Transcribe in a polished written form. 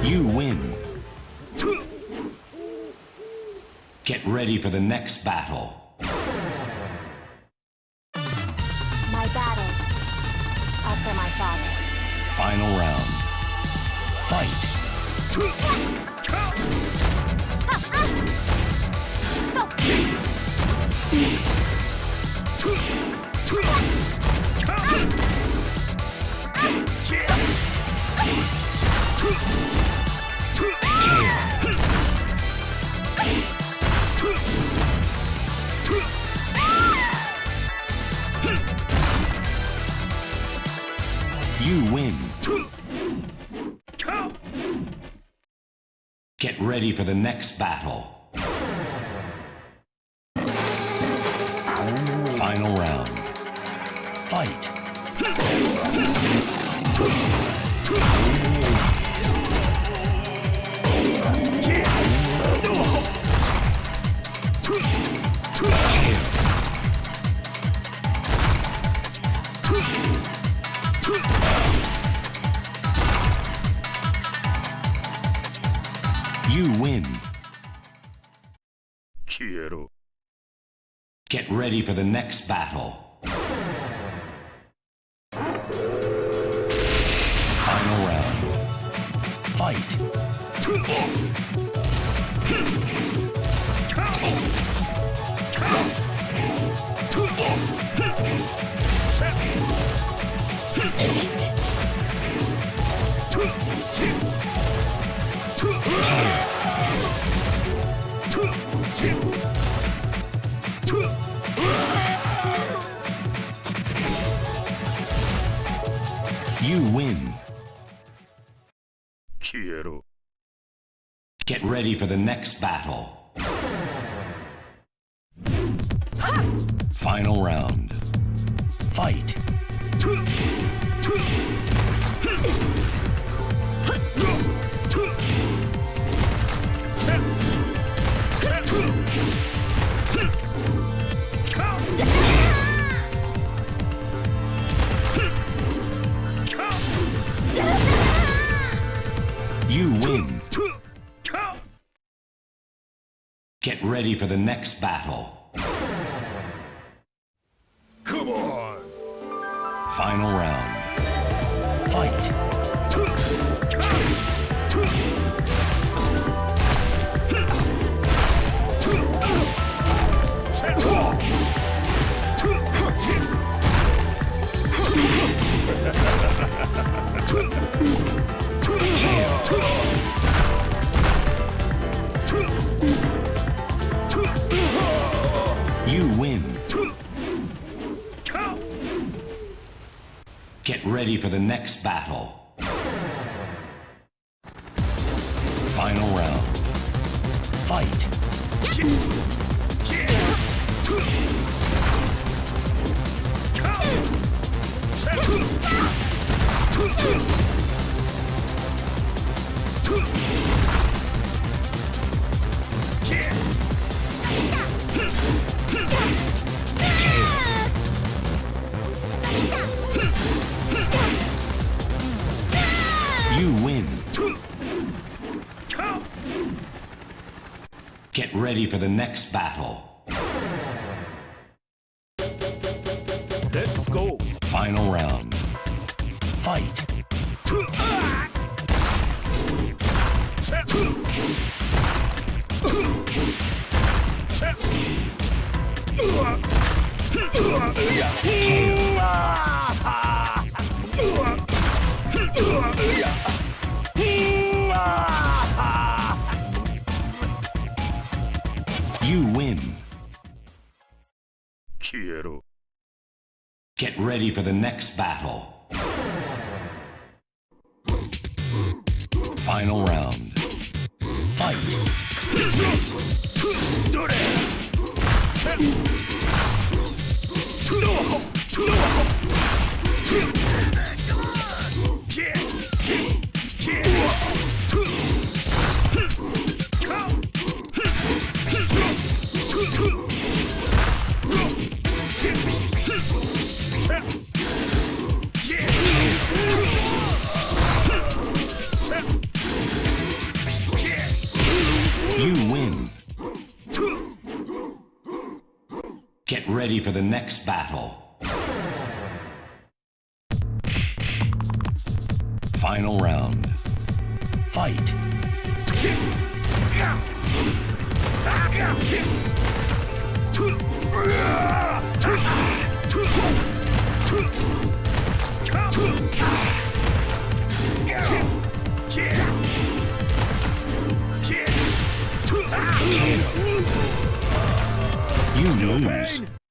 You win. Get ready for the next battle. My battle are for my father. Final round. Fight. You win. Get ready for the next battle. Final round. Fight. You win. Quiero. Get ready for the next battle. Final round. Fight. You win. Quiero. Get ready for the next battle. Final round. Fight. You win. Get ready for the next battle. Come on. Final round. Fight. You win. Get ready for the next battle. Final round. Fight. You win. Get ready for the next battle. Let's go. Final round. Fight. You win. Quiero. Get ready for the next battle. Final round. Fight. ready for the next battle. Final round. Fight. You lose.